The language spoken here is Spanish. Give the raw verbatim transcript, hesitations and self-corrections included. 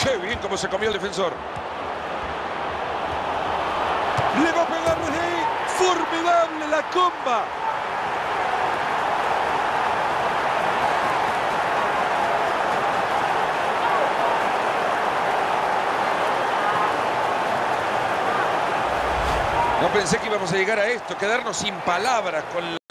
Qué bien como se comió el defensor. Le va a pegar desde ahí. Formidable la comba. No pensé que íbamos a llegar a esto, quedarnos sin palabras con la...